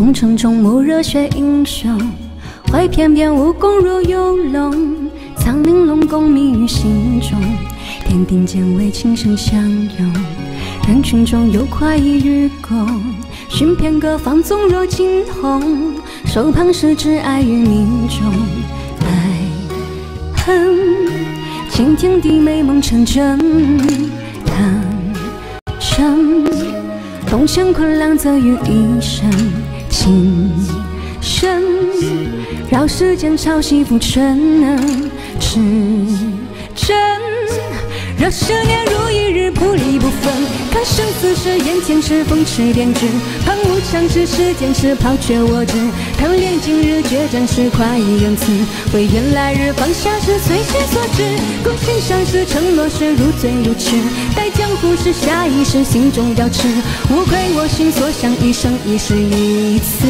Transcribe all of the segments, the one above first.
红尘中慕热血英雄，怀翩翩武功如游龙。苍玲珑功迷于心中，天地间为情深相拥。人群中有快意与共，寻遍各方纵若惊鸿。手旁是挚爱于命中，爱恨惊天地美梦成真。贪嗔动乾坤两则于一身，情深绕世间潮汐浮沉。是真若十年如一日，不离不分。看生死时，眼前是风驰电掣；旁无常时，世间事抛却我执。看练今日，决战时快意仁慈。唯愿来日放下时，随心所至。孤心上时，承诺时如醉如痴。待江湖时，下意识心中标尺。无愧我心所向，一生一世一次。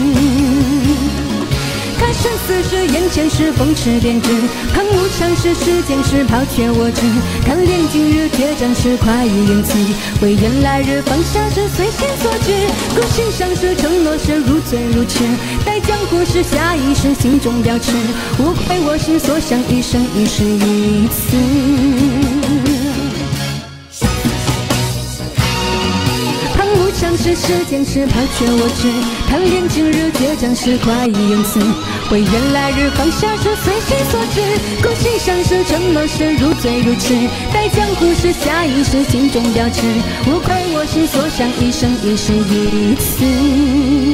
看生死时，眼前是风驰电掣；旁无常时，世间事抛却我执。看练今日，决战时快意仁慈。唯愿来日放下时，随心所至。孤心上时，承诺时如醉如痴。待江湖时，下意识心中标尺。无愧我心所向，一生一世一次。常是世间事抛却我执，看练今日，决战时快意仁慈。唯愿来日放下时，随心所至。孤心上时，承诺时如醉如痴。待江湖时，下意识心中标尺。无愧我心所向，一生一世一次。